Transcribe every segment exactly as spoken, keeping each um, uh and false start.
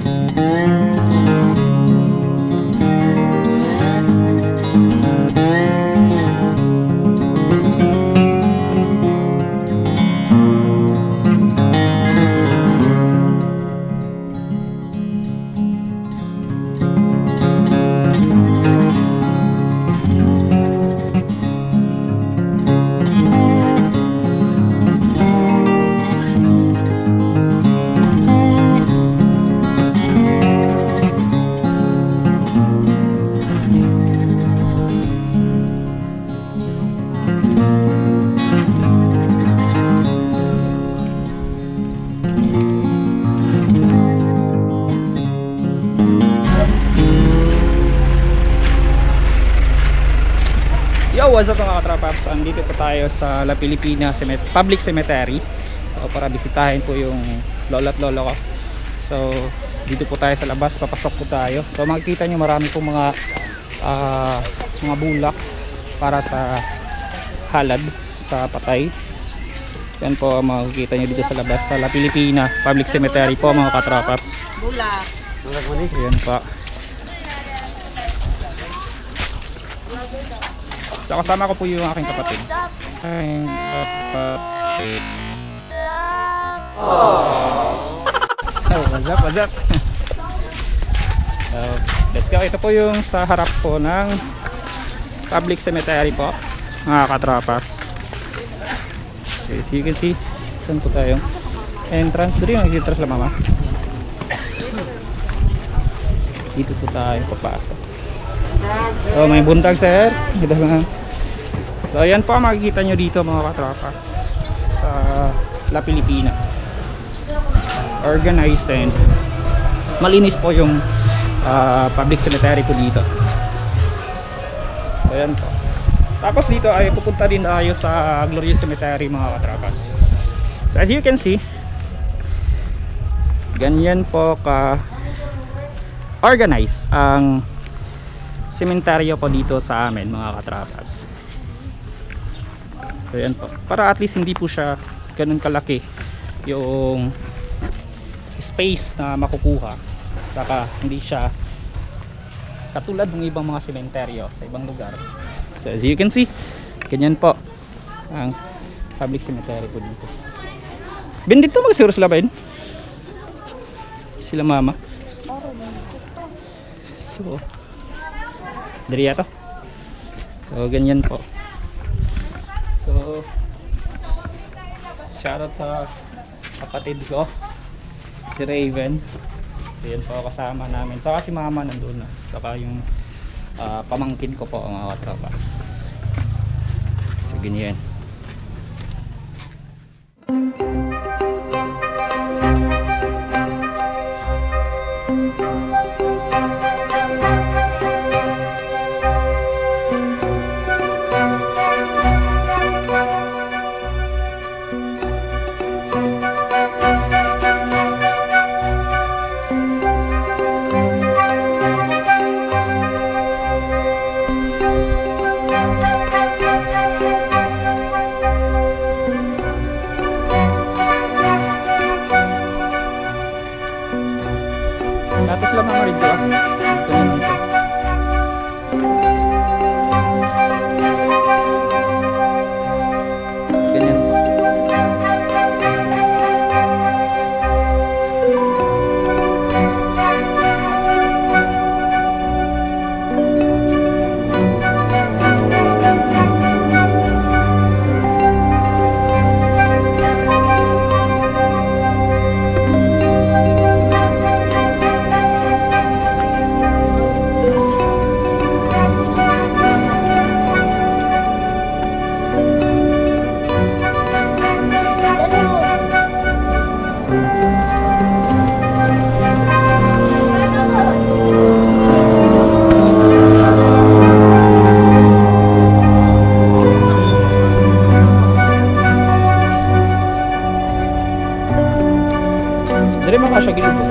What's up mga KaTruepaps? Andito po tayo sa La Filipina Public Cemetery. So para bisitahin po yung lola at lolo ko. So dito po tayo sa labas, papasok po tayo. So makikita nyo marami pong mga uh, mga bulak para sa halad sa patay. Yan po makikita nyo dito sa labas sa La Filipina Public Cemetery po mga KaTruepaps. Bulak. Bulak mo ni. Yan po. So kasama ko po yung aking kapatid. Aking kapatid. Oh, what's up, what's up? So, let's go. Ito po yung sa harap po ng public cemetery po, mga KaTruepaps. Okay, so you can see, saan po tayo? Entrance, doon yung entrance lang mama. Dito po tayo papasok. Oh, may buntag sir. Ito lang. So ayan po makikita nyo dito mga KaTruepaps sa La Filipina. Organized and malinis po yung uh, public cemetery po dito. So ayan po. Tapos dito ay pupunta din tayo sa Glorious Cemetery mga KaTruepaps. So as you can see, ganyan po ka organized ang sementeryo po dito sa amin mga KaTruepaps. So yan po, para at least hindi po siya ganun kalaki yung space na makukuha, saka hindi siya katulad ng ibang mga sementeryo sa ibang lugar. So as you can see, ganyan po ang public cemetery po dito. Ben dito magsiguro sila ba yun? Sila mama. So diri yato. So ganyan po. So shoutout sa kapatid ko si Raven. Ayan po kasama namin. Saka si mama nandun na. Saka yung uh, pamangkin ko po mga KaTruepaps. So ganyan. Tapos lang mga rito ah. Ito naman ito. Ganyan. Dari mga siya gilid po.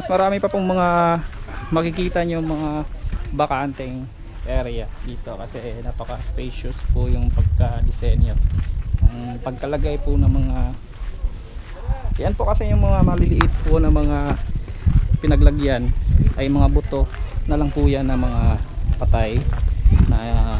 mas marami pa pong mga makikita nyo mga bakanteng area dito kasi napaka spacious po yung pagka-disenyo, ang pagkalagay po ng mga yan po kasi yung mga maliliit po na mga pinaglagyan ay mga buto na lang po yan na mga patay na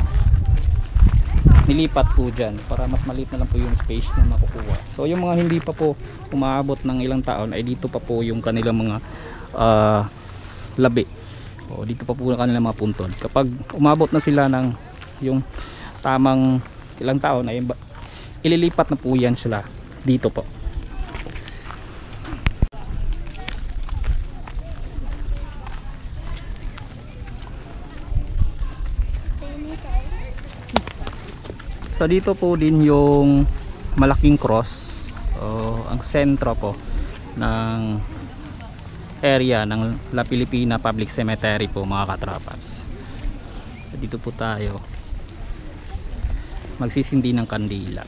nilipat po dyan para mas maliit na lang po yung space na makukuha. So yung mga hindi pa po umaabot ng ilang taon ay dito pa po yung kanilang mga uh, labi, o dito pa po yung kanilang mga puntod. Kapag umabot na sila ng yung tamang ilang taon ay ililipat na po yan sila dito po. So dito po din yung malaking cross, o ang sentro po ng area ng La Filipina Public Cemetery po mga KaTruepaps. So dito po tayo magsisindi ng kandila.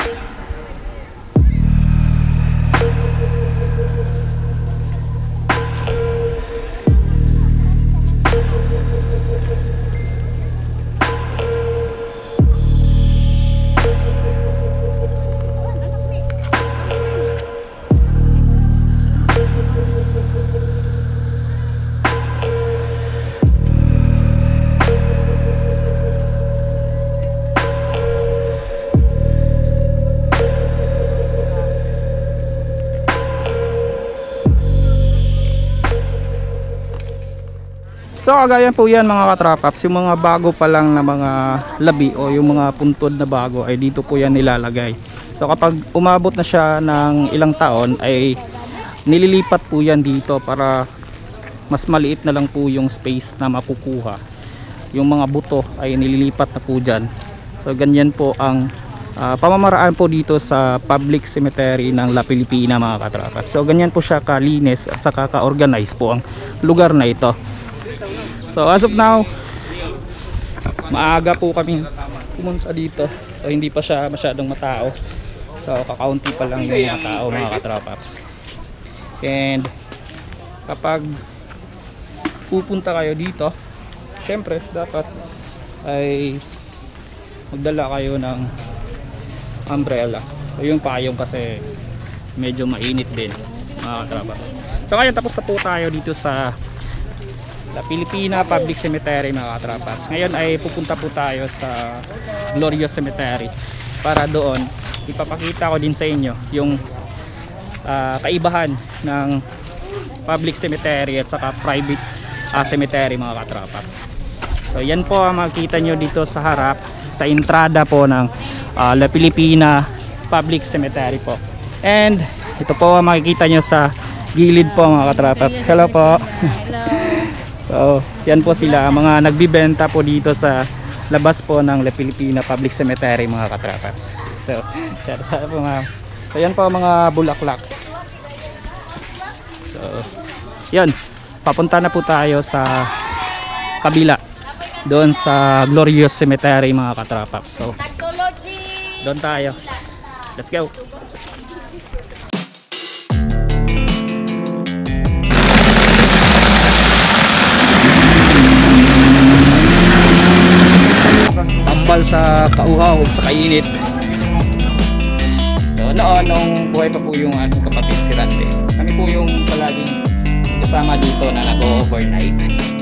So kagaya po yan mga KaTruepaps, yung mga bago pa lang na mga labi o yung mga puntod na bago ay dito po yan nilalagay. So kapag umabot na siya ng ilang taon ay nililipat po yan dito para mas maliit na lang po yung space na makukuha. Yung mga buto ay nililipat na po dyan. So ganyan po ang uh, pamamaraan po dito sa public cemetery ng La Filipina mga KaTruepaps. So ganyan po siya kalinis at saka ka-organize po ang lugar na ito. So as of now, maaga po kami pumunta dito. So hindi pa siya masyadong matao. So kakaunti pa lang yung mga tao mga KaTruepaps. And kapag pupunta kayo dito, syempre dapat ay magdala kayo ng umbrella. So yung payong kasi medyo mainit din mga KaTruepaps. So kaya tapos na po tayo dito sa La Filipina Public Cemetery mga KaTruepaps. Ngayon ay pupunta po tayo sa Glorious Cemetery para doon ipapakita ko din sa inyo yung uh, kaibahan ng public cemetery at saka private uh, cemetery mga KaTruepaps. So yan po ang makikita nyo dito sa harap sa entrada po ng uh, La Filipina Public Cemetery po. And ito po ang makikita nyo sa gilid po mga KaTruepaps. Hello po. Hello. So, yan po sila, mga nagbibenta po dito sa labas po ng La Filipina Public Cemetery mga KaTruepaps. So, yan po mga, so, yan po mga bulaklak. So, yan, papunta na po tayo sa kabila, doon sa Glorious Cemetery mga KaTruepaps. So, doon tayo. Let's go! Tambal sa kauhaw, sa kainit. So noon, nung buhay pa po yung aking kapatid si Rante, kami po yung palaging kasama dito na nag-overnight.